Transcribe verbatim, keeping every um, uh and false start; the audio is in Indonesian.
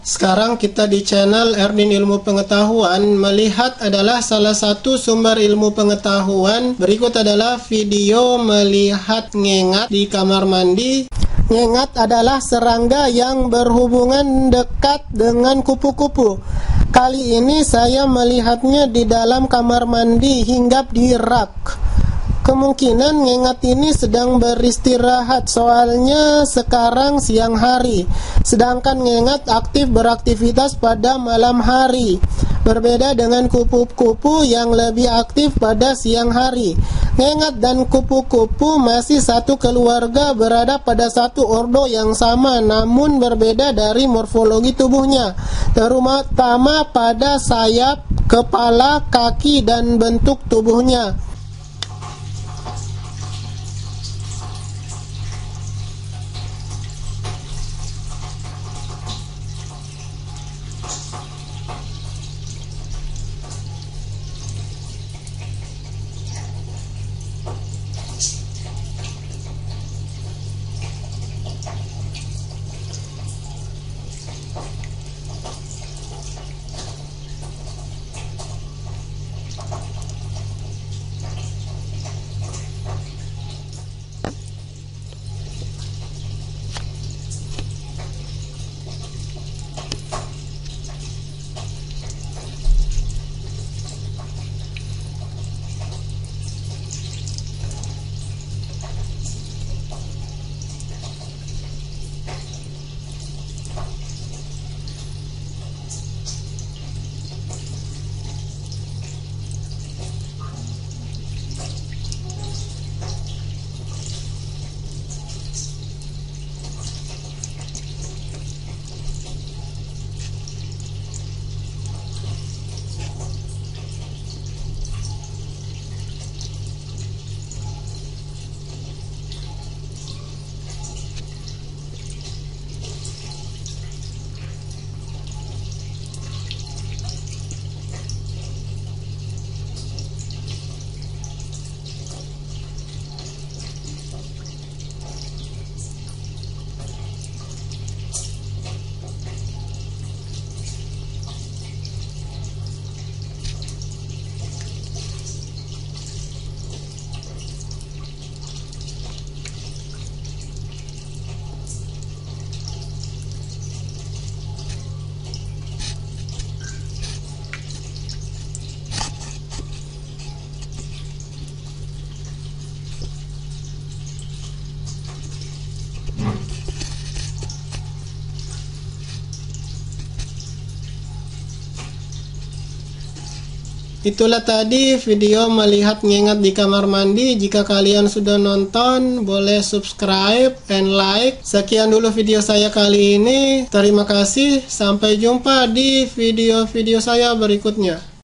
Sekarang kita di channel Erdin Ilmu Pengetahuan. Melihat adalah salah satu sumber ilmu pengetahuan. Berikut adalah video melihat ngengat di kamar mandi. Ngengat adalah serangga yang berhubungan dekat dengan kupu-kupu. Kali ini saya melihatnya di dalam kamar mandi hinggap di rak. Kemungkinan ngengat ini sedang beristirahat, soalnya sekarang siang hari. Sedangkan ngengat aktif beraktivitas pada malam hari. Berbeda dengan kupu-kupu yang lebih aktif pada siang hari. Ngengat dan kupu-kupu masih satu keluarga, berada pada satu ordo yang sama, namun berbeda dari morfologi tubuhnya, terutama pada sayap, kepala, kaki, dan bentuk tubuhnya. Itulah tadi video melihat ngengat di kamar mandi. Jika kalian sudah nonton, boleh subscribe and like. Sekian dulu video saya kali ini. Terima kasih. Sampai jumpa di video-video saya berikutnya.